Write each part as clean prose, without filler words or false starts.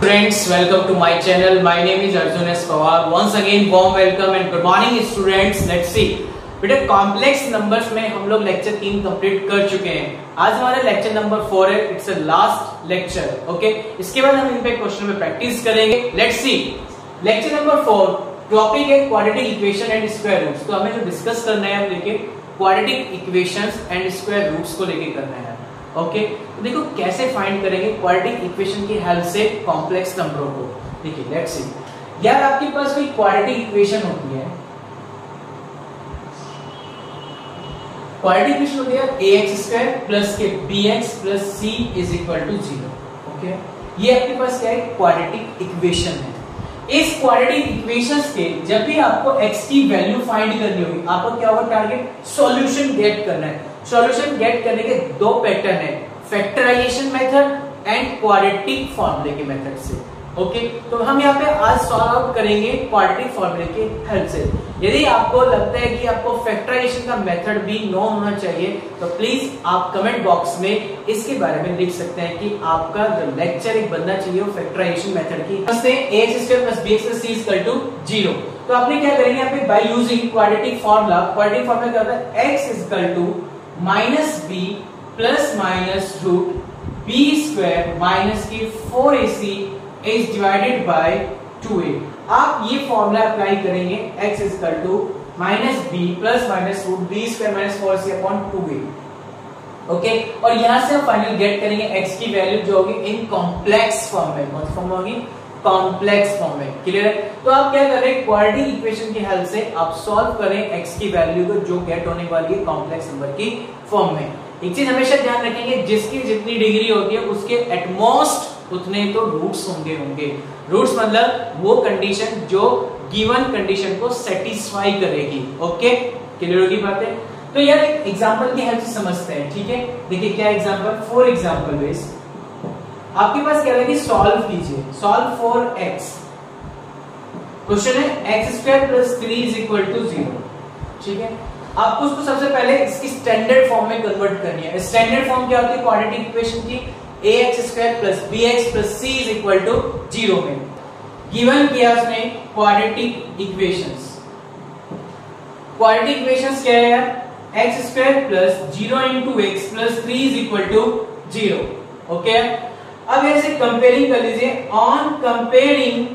Friends, welcome to my channel. My name is Arjun S. Pawar. Once again, warm welcome and good morning students. Let's see. बेटा complex numbers में हम लोग lecture 3 complete कर चुके हैं. आज हमारा लेक्चर नंबर 4 है. It's a last lecture. Okay, इसके बाद हम इन पे क्वेश्चन में प्रैक्टिस करेंगे. Let's see. Lecture number 4 topic है quadratic equation and square roots. तो हमें जो डिस्कस करना है, देखिए quadratic equations and square roots को लेके करना है. ओके, तो देखो कैसे फाइंड करेंगे क्वाड्रेटिक इक्वेशन की हेल्प से कॉम्प्लेक्स नंबरों को. देखिए लेट्स सी. यार आपके पास कोई क्वाड्रेटिक इक्वेशन होती है. क्वाड्रेटिक इक्वेशन होती है ax² प्लस के bx plus c is equal to 0. Okay, ये आपके पास क्या है? क्वाड्रेटिक इक्वेशन है. इस क्वाड्रेटिक इक्वेशंस के जब भी आपको x की वैल्यू फाइंड करनी होगी, आपको क्या होगा? टारगेट सॉल्यूशन गेट करना है. सॉल्यूशन गेट करने के दो पैटर्न है, फैक्टराइजेशन मेथड एंड क्वाड्रेटिक फॉर्मूले के मेथड से. ओके, तो हम यहाँ पे आज सॉल्व आउट करेंगे क्वाड्रेटिक फॉर्मूले के हेल्प से. यदि आपको लगता है कि आपको फैक्टराइजेशन का मेथड भी नोन होना चाहिए, तो प्लीज आप कमेंट बॉक्स में इसके बारे में लिख सकते हैं कि आपका जो लेक्चर एक बनना चाहिए वो फैक्टराइजेशन मेथड की. ax² plus bx plus c is equal to 0. तो आपने क्या करेंगे यहाँ पे? By using quadratic formula. Quadratic formula क्या होता है? x is equal to minus b plus minus root b square minus की 4ac is divided by 2a. आप ये फॉर्मूला अप्लाई करेंगे. x is equal to minus b plus minus root b square minus 4c upon 2a. Okay, और यहां से हम final get करेंगे x की वैल्यू जो होगी इन कॉम्प्लेक्स फॉर्म में. कौन सी फॉर्म में होगी? कॉम्प्लेक्स फॉर्म में. क्लियर है? तो आप क्या कर रहे हैं? क्वाड्रेटिक इक्वेशन की हेल्प से आप सॉल्व करें x की वैल्यू को जो गेट होने वाली है कॉम्प्लेक्स नंबर की फॉर्म में. एक चीज हमेशा ध्यान रखेंगे, जिसकी जितनी डिग्री होती है उसके एटमोस्ट उतने तो रूट्स होंगे. रूट्स मतलब वो कंडीशन जो गिवन कंडीशन को सेटिस्फाई करेगी. ओके, क्लियर होगी बातें? तो यार एक एग्जांपल की हेल्प से समझते हैं. ठीक है, देखिए क्या एग्जांपल. फॉर एग्जांपल बेस आपके पास क्या है कि सॉल्व कीजिए. Solve for x. क्वेश्चन है x² plus 3 is equal to 0. ठीक है, आपको उसको सबसे पहले इसकी स्टैंडर्ड फॉर्म में कन्वर्ट करनी है. स्टैंडर्ड फॉर्म क्या होती है क्वाड्रेटिक इक्वेशन की? ax² plus bx plus c is equal to 0 में गिवन किया उसने क्वाड्रेटिक इक्वेशंस. क्वाड्रेटिक इक्वेशंस क्या है यार? x² plus 0 into x plus 3 is equal to 0. Okay, अब ऐसे कंपेयरिंग कर लीजिए. On comparing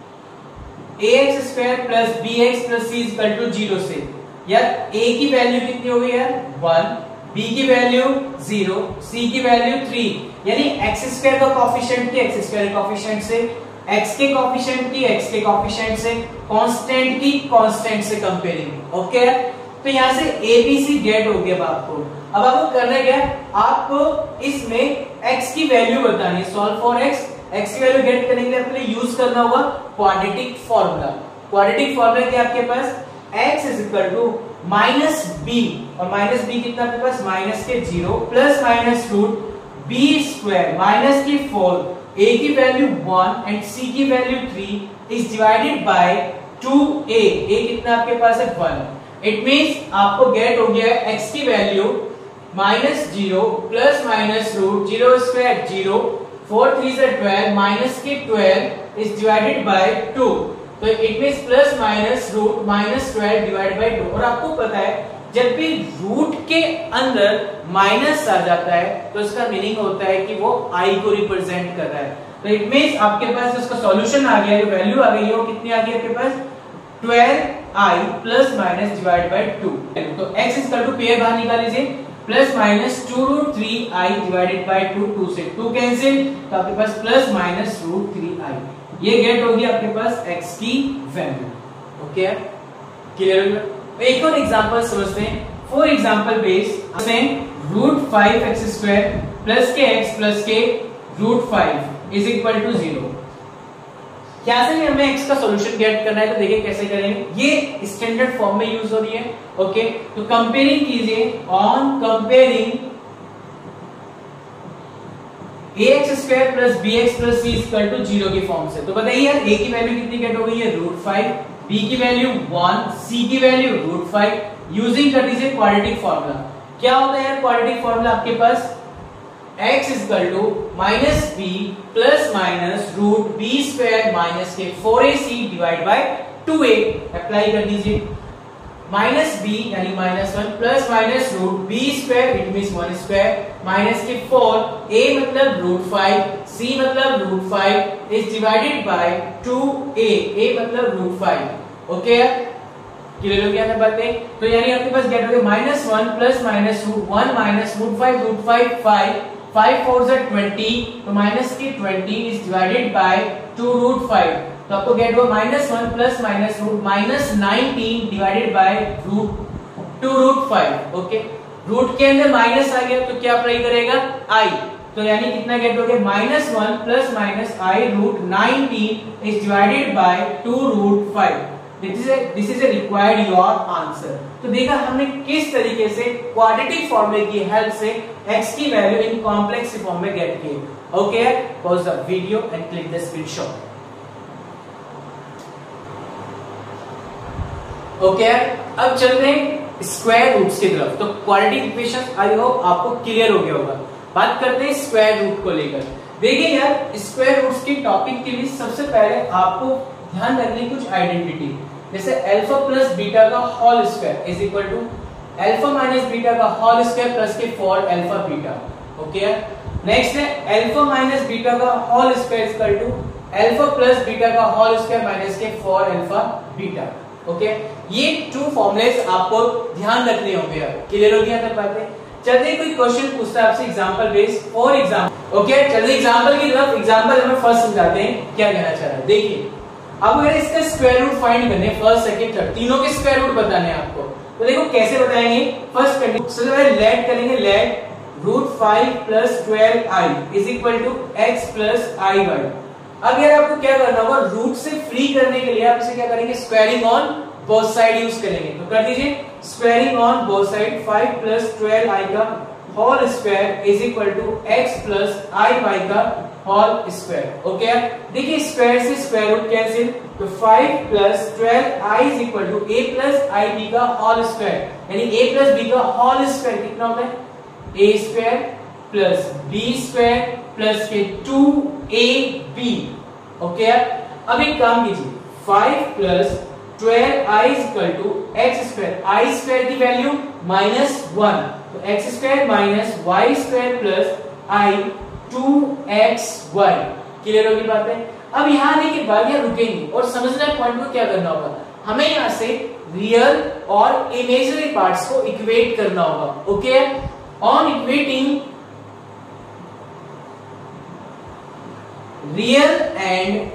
ax² plus bx plus c is equal to 0 से यार a की वैल्यू कितनी हो गई यार? 1, b की वैल्यू 0, c की वैल्यू 3. यानी x² का कोएफिशिएंट की x² कोएफिशिएंट से, x के कोएफिशिएंट की x के कोएफिशिएंट से, कांस्टेंट की कांस्टेंट से कंपेयरिंग. ओके, तो यहां से abc गेट हो गया. अब आपको करना क्या है? आपको इसमें x की वैल्यू बतानी है. सॉल्व फॉर x की वैल्यू गेट करने के लिए आपको यूज करना होगा क्वाड्रेटिक फॉर्मूला. क्वाड्रेटिक फॉर्मूला क्या आपके पास? x is equal to minus b, और माइनस b कितना आपके पास? माइनस के 0 plus minus root b square minus की 4, a की वैल्यू 1 एंड c की value 3 is divided by 2a. a कितना आपके पास है? 1. इट मींस आपको गेट हो गया है x की value minus 0 plus minus root 0 square 0, 4 3 से 12 माइनस के 12 इज डिवाइडेड बाय 2. तो it means plus minus root minus 12 divide by 2. और आपको पता है जब भी रूट के अंदर माइनस आ जाता है तो इसका मीनिंग होता है कि वो i को रिप्रेजेंट कर रहा है. तो इट मींस आपके पास इसका सॉल्यूशन आ गया, जो वैल्यू आ गई है वो कितनी आ गई आपके पास? 12i plus minus divide by 2. तो x is equal to pair बाहर निकाल लीजिए. Plus minus 2√3i divided by 2. 2 से 2 कैंसिल, तो आपके पास प्लस माइनस √3i. ये गेट होगी आपके पास x की वैल्यू. Okay, clear? एक और एग्जांपल समझते हैं. फॉर एग्जांपल बेस में √5x² प्लस के x प्लस के √5 इज इक्वल टू 0. क्या से हमें x का सॉल्यूशन गेट करना है, तो देखिए कैसे करेंगे. ये स्टैंडर्ड फॉर्म में यूज हो रही है. ओके, तो कंपेयरिंग कीजिए. On comparing ax² plus bx plus c is equal to 0 की फॉर्म से, तो बताइए यार a की वैल्यू कितनी गेट हो गई है? √5, b की वैल्यू 1, c की वैल्यू √5. यूजिंग कर दीजिए क्वाड्रेटिक फॉर्मूला. क्या होता है यार क्वाड्रेटिक फॉर्मूला आपके पास? x equal to minus B plus minus root B square minus के 4ac divide by 2a apply कर दीजिए। माइनस बी यानी -1 plus minus root B square it means 1 square minus के 4 a मतलब √5 c मतलब √5 is divided by 2a a मतलब √5। Okay clear हो गया ना बातें? तो यानी आपके पास गेट हो गया -1 प्लस माइनस √1 माइनस √5 5 4 20 तो माइनस के 20 इज डिवाइडेड बाय 2√5 तो आपको गेट हुआ -1 plus minus root -19 divided by √2√5। Okay root के अंदर माइनस आ गया तो क्या अप्लाई करेगा i तो यानी कितना गेट हो गया -1 plus minus i √19 is divided by 2√5। This is a required your answer. तो देखा हमने किस तरीके से क्वाड्रेटिक फॉर्मूले की हेल्प से x की वैल्यू इन कॉम्प्लेक्स फॉर्म में गेट की। Okay pause the video and click the screenshot. Okay अब चलते हैं स्क्वायर रूट्स की तरफ। तो क्वाड्रेटिक इक्वेशन आई होप आपको क्लियर हो गया होगा। बात करते हैं स्क्वायर रूट को लेकर। देखिए यार स्क्वायर रूट्स की टॉपिक के लिए सबसे पहले आपको ध्यान रखनी कुछ आइडेंटिटी, जैसे अल्फा प्लस बीटा का whole square is equal to alpha minus beta का होल स्क्वायर प्लस के 4 अल्फा बीटा। ओके नेक्स्ट है अल्फा माइनस बीटा का whole square is equal to alpha plus beta का होल स्क्वायर माइनस के 4 alpha beta. Okay ये 2 formulas आपको ध्यान रखने होंगे। क्लियर हो गया था बातें? चलिए कोई क्वेश्चन पूछता है आपसे example based for example. Okay चलिए एग्जांपल की तरफ। एग्जांपल हमें फर्स्ट समझाते हैं क्या कहना चाह रहा है। देखिए अब अगर इसका स्क्वायर रूट फाइंड करने फर्स्ट सेकंड थर्ड तीनों के स्क्वायर रूट बताने हैं आपको, तो देखो कैसे बताएंगे। फर्स्ट कंडीशन सबसे पहले लेट करेंगे, let √5 plus 12i is equal to x plus i/। अब यार आपको क्या करना होगा, रूट से फ्री करने के लिए आप इसे क्या करेंगे, squaring on both side use करेंगे। तो कर दीजिए squaring on both side 5 plus 12i का whole square is equal to x plus i/y का होल स्क्वायर। ओके देखिए स्क्वायर से स्क्वायर रूट कैंसिल, तो 5 plus 12i is equal to a plus ib का होल स्क्वायर, यानी a plus b का whole square कितना होता है, a square plus b square plus के 2ab। ओके अब एक काम कीजिए 5 plus 12i is equal to x square, i square की वैल्यू -1 तो x square minus y square plus i 2xy। Clear होगी बात है? अब यहां आने के बाद यहां रुकेंगे और समझना पॉइंट को क्या करना होगा, हमें यहां से रियल और इमेजिनरी पार्ट्स को इक्वेट करना होगा। Okay on equating real and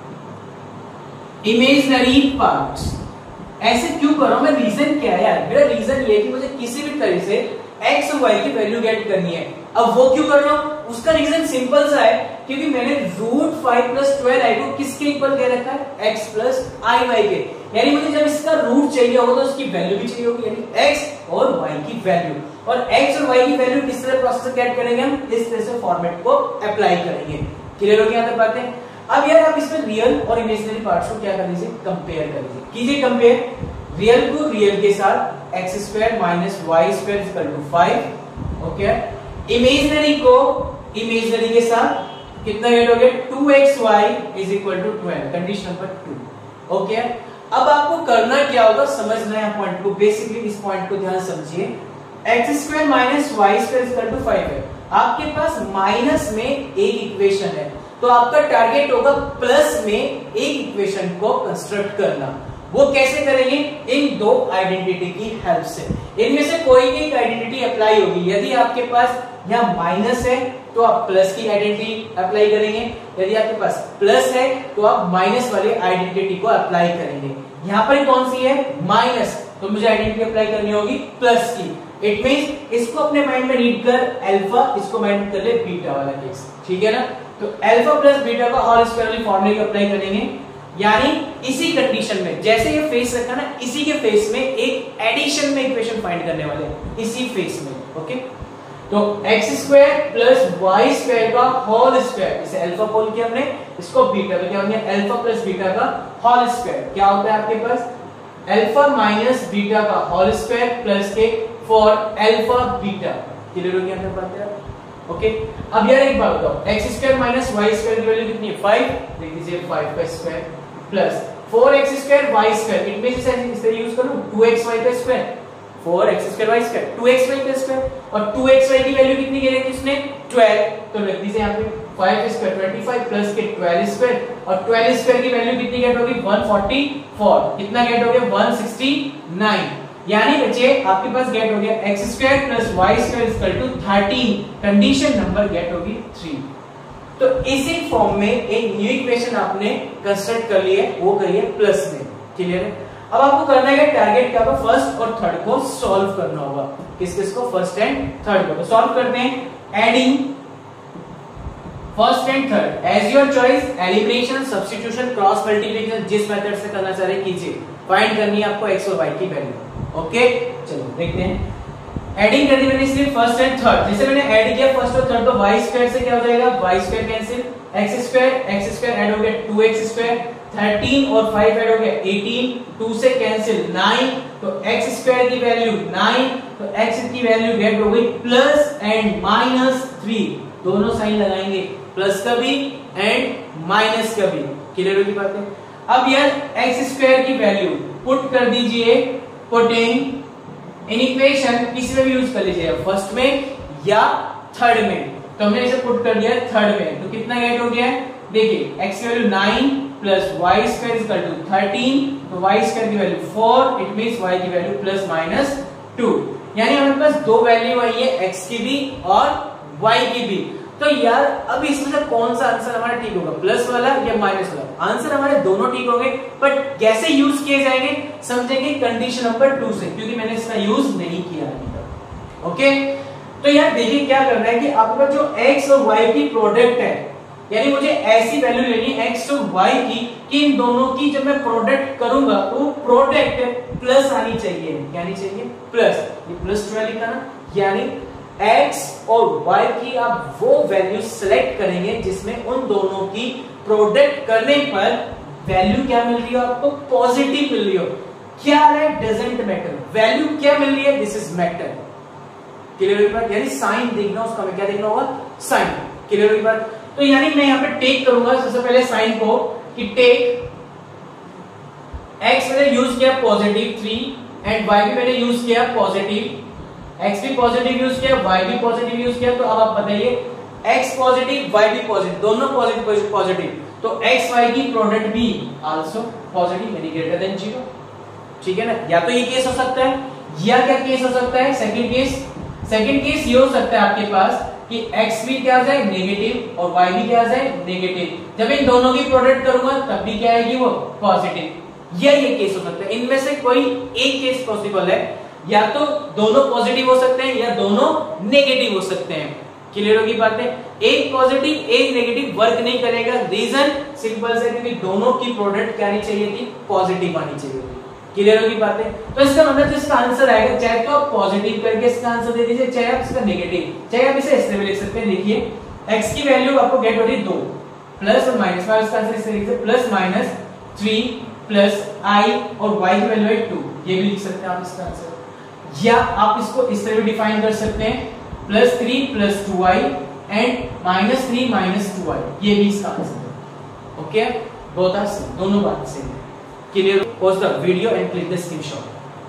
imaginary parts, ऐसे क्यों कर रहा हूं मैं, रीजन क्या है यार, मेरा रीजन ये है कि मुझे किसी भी तरह से x और y की वैल्यू गेट करनी है। अब वो क्यों कर रहा हूं, उसका रीजन सिंपल सा है, क्योंकि मैंने √5 प्लस 12i को किसके इक्वल दे रखा है, x प्लस i/y के, यानी मुझे जब इसका रूट चाहिए होगा तो उसकी वैल्यू भी चाहिए होगी, यानी x और y की वैल्यू। और x और y की वैल्यू किस तरह प्रोसेस गेट करेंगे हम, इस तरह से फॉर्मेट को अप्लाई करेंगे। क्लियर हो गया बातें? अब यार आप इसमें रियल और इमेजिनरी पार्ट्स को क्या कर लीजिए, कंपेयर कर लीजिए। कीजिए कंपेयर रियल को रियल के साथ x square minus y square equal to 5। Okay imaginary को इमेजिनरी के साथ कितना गेट हो गया, 2xy is equal to 12, condition number 2। Okay अब आपको करना क्या होगा, समझना है पॉइंट को, बेसिकली इस पॉइंट को ध्यान समझिए। x square minus y square equal to 5 है, आपके पास माइनस में एक इक्वेशन है, तो आपका टारगेट होगा प्लस में एक इक्वेशन को कंस्ट्रक्ट करना। वो कैसे करेंगे, इन दो आइडेंटिटी की हेल्प से। इनमें से कोई भी एक आइडेंटिटी अप्लाई होगी। यदि आपके पास यहाँ माइनस है तो आप प्लस की आइडेंटिटी अप्लाई करेंगे, यदि आपके पास प्लस है तो आप माइनस वाले आइडेंटिटी को अप्लाई करेंगे। यहाँ पर कौन सी है, माइनस, तो मुझे आइडेंटिटी अप्लाई करनी होगी प्लस की। इट मींस इसको अपने माइंड में रीड कर अल्फा, इसको माइंड कर ले बीटा वाला केस, ठीक है ना। तो अल्फा प्लस बीटा का होल स्क्वायर वाली फॉर्मूले को अप्लाई करेंगे, यानी इसी कंडीशन में जैसे ये फेस रखा ना, इसी के फेस में एक एडिशन में इक्वेशन फाइंड करने वाले हैं, इसी फेस में। ओके तो x square plus y square का होल स्क्वायर, इसे अल्फा बोल के हमने, इसको बीटा, तो क्या हो गया अल्फा प्लस बीटा का होल स्क्वायर, क्या होता है आपके पास अल्फा माइनस बीटा का होल स्क्वायर प्लस के फॉर अल्फा बीटा। क्लियर हो गया बात है? ओके अब यार एक बात बताओ, x square minus y square की वैल्यू कितनी है 5, देख लीजिए 5 का square plus 4x square y square, it means इसे यूज करूं 2x वाई का square, 4x square y square 2x y का स्क्वायर, और 2x वाई की वैल्यू कितनी गिरेगी इसने 12, तो लिख दीजिए यहां पे 5 स्क्वायर 25 प्लस के 12 स्क्वायर, और 12 स्क्वायर की वैल्यू कितनी गेट होगी 144, कितना गेट हो गया 169, यानी बच्चे आपके पास गेट हो गया x square plus y square equal to 13, condition number get होगी 3। तो इसी फॉर्म में एक न्यू इक्वेशन आपने कंस्ट्रक्ट कर ली है, वो करिए प्लस में, क्लियर है। अब आपको करना है टारगेट क्या होगा, फर्स्ट और थर्ड को सॉल्व करना होगा, किस किस को, फर्स्ट एंड थर्ड को। तो सॉल्व करते हैं, adding first and third as your choice, elimination, substitution, cross multiplication, जिस मेथड से करना चाह रहे कीजिए, फाइंड करनी है आपको x और y की वैल्यू। ओके चलो देखते हैं, एडिंग कर दी मैंने इसलिए फर्स्ट एंड थर्ड, जैसे मैंने ऐड किया फर्स्ट और थर्ड तो y स्क्वायर से क्या हो जाएगा, y square cancel, x square add हो गया 2x स्क्वायर, 13 और 5 ऐड हो गया 18, 2 से कैंसिल 9, तो x स्क्वायर की वैल्यू 9, तो x की वैल्यू गेट हो गई प्लस एंड माइनस 3, दोनों साइन लगाएंगे, प्लस का भी एंड माइनस का भी, क्लियर होगी बात है। अब यार x स्क्वायर की वैल्यू पुट कर दीजिए, पुटिंग इन इक्वेशन किसी में भी यूज कर लीजिए, फर्स्ट में या थर्ड में, तो हमने इसे पुट कर दिया थर्ड में, तो कितना गेट हो गया, देखिए x की value 9 plus y square equal to 13, तो y स्क्वायर की वैल्यू 4, इट मींस y की वैल्यू प्लस माइनस 2, यानी हमारे पास दो वैल्यू आई है x की भी और y की भी। तो यार अब इसमें से कौन सा आंसर हमारा ठीक होगा, प्लस वाला या माइनस वाला, आंसर हमारे दोनों ठीक होंगे, बट कैसे यूज किए जाएंगे समझेंगे कंडीशन नंबर 2 से, क्योंकि मैंने इसका यूज नहीं किया अभी तक। ओके तो यार देखिए क्या करना है कि आपका जो x और y की प्रोडक्ट है, यानी मुझे ऐसी वैल्यू लेनी है x और y की कि इन दोनों की जब मैं प्रोडक्ट करूंगा तो प्रोडक्ट प्लस आनी चाहिए, क्या आनी चाहिए प्लस, ये प्लस 12 लिखा ना, यानी x और y की आप वो वैल्यू सिलेक्ट करेंगे जिसमें उन दोनों की प्रोडक्ट करने पर वैल्यू क्या मिल रही हो आपको, पॉजिटिव मिल रही हो, क्या है डजंट मैटर, वैल्यू क्या मिल रही है दिस इज मैटर, क्लियर हुई बात, यानी साइन देखना उसका, क्या देखना होगा साइन, क्लियर हुई बात। तो यानी मैं यहाँ पे टेक करूंगा सबसे पहले साइन को, कि टेक x मैंने यूज किया पॉजिटिव 3 एंड y भी मैंने यूज किया पॉजिटिव, x भी पॉजिटिव यूज किया y भी पॉजिटिव यूज किया, तो अब आप बताइए x पॉजिटिव y भी पॉजिटिव, दोनों पॉजिटिव पॉजिटिव, तो x y की प्रोडक्ट भी आल्सो पॉजिटिव यानी ग्रेटर देन 0, ठीक है ना। या तो ये केस हो सकता है, या क्या केस हो सकता है, सेकंड केस ये हो सकता है आपके पास कि x भी क्या आ जाए नेगेटिव और y भी क्या आ जाए नेगेटिव, जब इन दोनों की प्रोडक्ट करूंगा तब भी क्या आएगी वो पॉजिटिव, ये केस हो सकता है। इनमें से कोई एक केस पॉसिबल है, या तो दोनों पॉजिटिव हो सकते हैं या दोनों नेगेटिव हो सकते हैं, क्लियर होगी बातें, एक पॉजिटिव एक नेगेटिव वर्क नहीं करेगा, रीजन सिंपल से क्योंकि दोनों की प्रोडक्ट क्या आनी चाहिए थी, पॉजिटिव आनी चाहिए थी, क्लियर होगी बातें। तो इसका मतलब इसका आंसर आएगा, चाहे तो आप पॉजिटिव करके इसका आंसर दे दीजिए, चाहे आप इसका नेगेटिव, चाहे आप इसे ऐसे भी लिख सकते हैं, देखिए x की वैल्यू आपको गेट हो रही है 2 प्लस और माइनस, मैं इसका आंसर इस तरीके से प्लस माइनस 3 प्लस i और y की वैल्यू है 2, ये भी लिख सकते हैं आप इसका आंसर, या आप इसको इस तरह भी डिफाइन कर सकते हैं plus 3 plus 2i and minus 3 minus 2i, ये भी इसका आंसर है। ओके बोथ आर सेम, दोनों बात सेम है, clear. Pause the video and click the screenshot.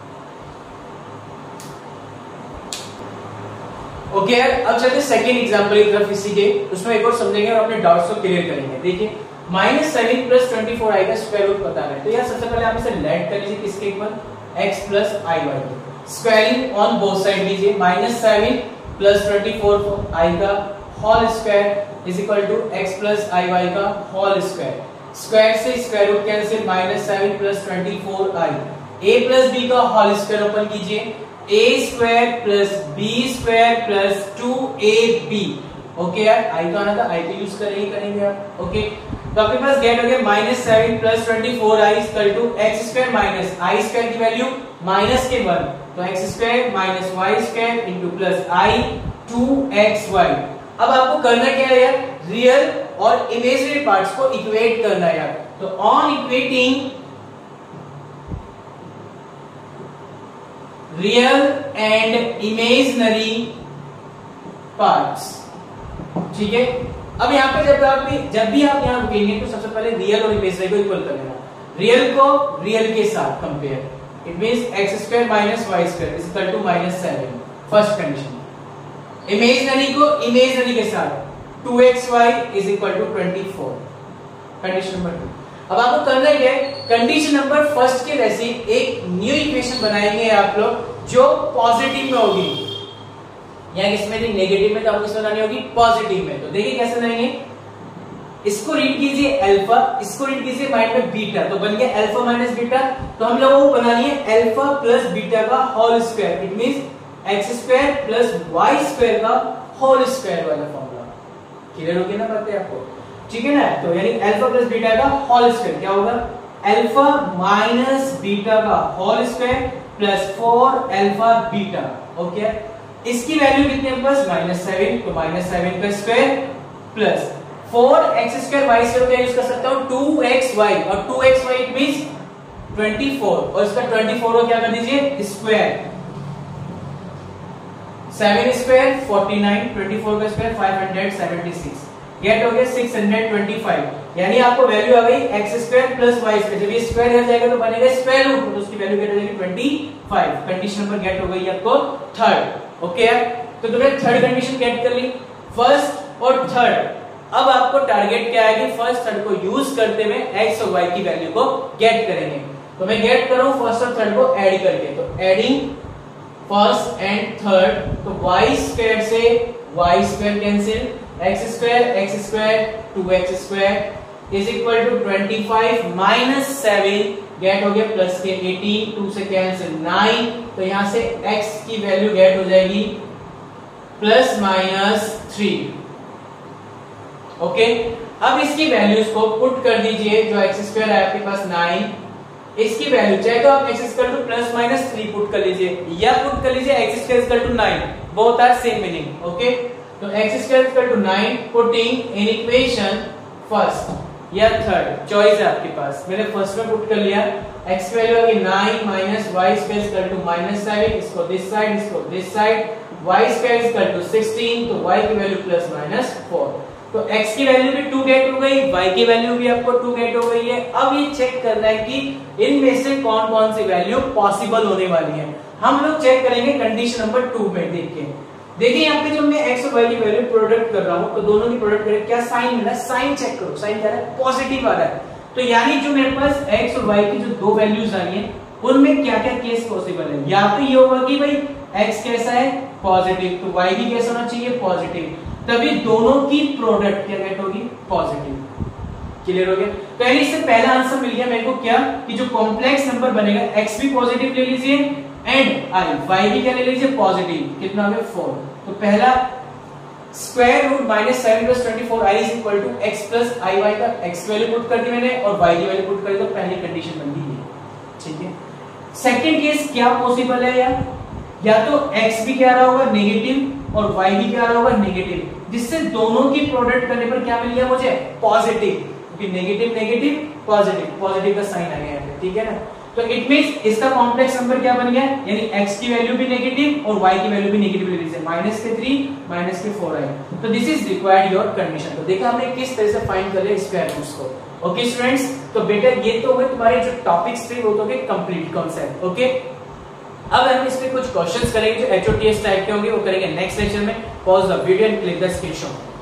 Okay अब चलते सेकंड एग्जांपल की तरफ इसी के, उसमें एक और समझेंगे और अपने डाउट्स को क्लियर करेंगे। देखिए -7 प्लस 24i का स्क्वायर रूट पता है, तो यार सबसे पहले आप इसे लेट कर लीजिए किसके ऊपर, x plus i y, squaring on both side लीजिए, -7 प्लस 24i का whole square is equal to x plus i y का होल स्क्वायर, स्क्वायर से square root cancel, -7 plus 24i, a plus b का whole square open कीजिए, a square plus b square plus 2ab, okay यार i तो आना था, i को use करेंगे आप, ओके तो आपके पास गेट हो गया -7 plus 24i equal to x square minus i square की वैल्यू माइनस के 1, तो x square minus y square into plus i 2xy। अब आपको करना क्या है यार, रियल और इमेजिनरी पार्ट्स को इक्वेट करना है यार, तो on equating real and imaginary parts, ठीक है। अब यहाँ पे जब भी आप यहाँ रुकेंगे तो सबसे पहले रियल और इमेजिनरी को इक्वल कर लेना। रियल को रियल के साथ compare, it means x² minus y² is equal to -7, first condition. Imaginary को इमेजिनरी के साथ 2xy is equal to 24, condition number 2। अब आपको करना क्या है, कंडीशन नंबर फर्स्ट के जैसी एक न्यू इक्वेशन बनाएंगे आप लोग जो पॉजिटिव में होगी, या इसमें नेगेटिव में, तो आपको इसमें बनानी होगी पॉजिटिव में। तो देखिए कैसे बनाएंगे, इसको रीड कीजिए अल्फा, इसको रीड कीजिए माइंड में बीटा, तो बन गया अल्फा माइनस बीटा। तो हम लोगों को बनानी है अल्फा प्लस बीटा का whole square, it means x² plus y² का होल स्क्वायर वाला फॉर्मूला। क्लियर हो गया ना बातें आपको, ठीक है ना। तो यानी अल्फा प्लस बीटा का होल स्क्वायर क्या होगा, अल्फा माइनस बीटा का whole square plus 4 alpha beta. Okay, इसकी वैल्यू कितनी है बस -7, तो -7 का स्क्वायर प्लस 4x² y² का यूज कर सकता हूं 2xy, और 2xy इट मींस 24, और इसका 24 को क्या कर दीजिए स्क्वायर, 7 स्क्वायर 49, 24 का स्क्वायर 576, गेट हो गया 625। यानी आपको वैल्यू आ गई x² प्लस y²। जब ये स्क्वायर हो जाएगा तो बनेगा स्क्वायर रूट, तो उसकी वैल्यू गेट हो जाएगी 25। कंडीशन नंबर गेट हो गई आपको थर्ड। ओके, तो तुमने थर्ड कंडीशन गेट कर ली, फर्स्ट और थर्ड। अब आपको टारगेट क्या है कि फर्स्ट थर्ड को यूज करते हुए x और y की वैल्यू को गेट करेंगे। तो मैं गेट कर रहा हूं फर्स्ट और थर्ड को ऐड करके, तो एडिंग फर्स्ट एंड थर्ड, तो y² से y² cancel, x² 2x² is equal to 25 minus 7, get हो गया प्लस के 18, 2 से कैंसिल 9, तो यहां से x की वैल्यू गेट हो जाएगी प्लस माइनस 3। ओके, अब इसकी वैल्यूज को पुट कर दीजिए, जो x² है आपके पास 9, इसकी वैल्यू चाहे तो आप x² two plus minus 3 put कर लीजिए, या पुट कर लीजिए x² to 9, both are same meaning. Okay, तो x² to 9 putting in equation first या थर्ड, चॉइस है आपके पास। मैंने फर्स्ट में पुट कर लिया, x की वैल्यू आ गई 9 माइनस y² टू -7, इसको दिस साइड, इसको दिस साइड, y² टू 16, तो y की वैल्यू प्लस माइनस 4। तो x की वैल्यू भी 2 गेट हो गई, y की वैल्यू भी आपको 2 गेट हो गई है। अब ये चेक करना है कि इनमें से कौन कौन सी वैल्यू पॉसिबल होने वाली है। हम लोग चेक करेंगे कंडीशन नंबर 2 में। देखिए यहाँ पे जब मैं x और y की वैल्यू प्रोडक्ट कर रहा हूं, तो दोनों की प्रोडक्ट करें, क्या साइन मिला, साइन चेक करो, साइन क्या है पॉजिटिव आ रहा है। तो यानी जो मेरे पास x और y की जो दो वैल्यूज आई है, उनमें क्या क्या केस पॉसिबल है। या तो ये होगा कि भाई x कैसा है पॉजिटिव, तो y भी कैसा होना चाहिए पॉजिटिव, तभी दोनों की प्रोडक्ट क्या गेट होगी पॉजिटिव। क्लियर हो गया। तो यानी इससे पहला आंसर मिल गया मेरे को क्या, कि जो कॉम्प्लेक्स नंबर बनेगा x भी पॉजिटिव ले लीजिए एंड y भी क्या ले लीजिए पॉजिटिव। कितना हो गया 4। तो पहला square root -7 + 24 i is equal to x plus i y का x वैल्यू पुट कर दी मैंने और y की वैल्यू पुट कर दी, तो पहली कंडीशन बन गई है। ठीक है, सेकंड केस क्या पॉसिबल है यार, या तो x भी क्या रहा होगा नेगेटिव और y भी क्या रहा होगा नेगेटिव, जिससे दोनों की प्रोडक्ट करने पर क्या मिल गया मुझे पॉजिटिव, क्योंकि नेगेटिव नेगेटिव पॉजिटिव, पॉजिटिव का साइन आ गया यहाँ पे। ठीक है ना, तो इट मींस इसका कॉम्प्लेक्स नंबर क्या बन गया, यानी x की वैल्यू भी नेगेटिव और y की वैल्यू भी नेगेटिव ले लीजिए, -3 -4 आई। तो this is required your condition. तो देखा हमने किस तरह से फाइंड कर लिया स्क्वायर रूट्स को। ओके स्टूडेंट्स, तो बेटा ये तो हुए तुम्हारे जो टॉपिक्स थे, वो तो गए कंप्लीट कॉन्सेप्ट। ओके, अब हम इस पे कुछ क्वेश्चंस करेंगे जो HOTS टाइप के होंगे, वो करेंगे नेक्स्ट लेक्चर में। Pause the video and click the screenshot.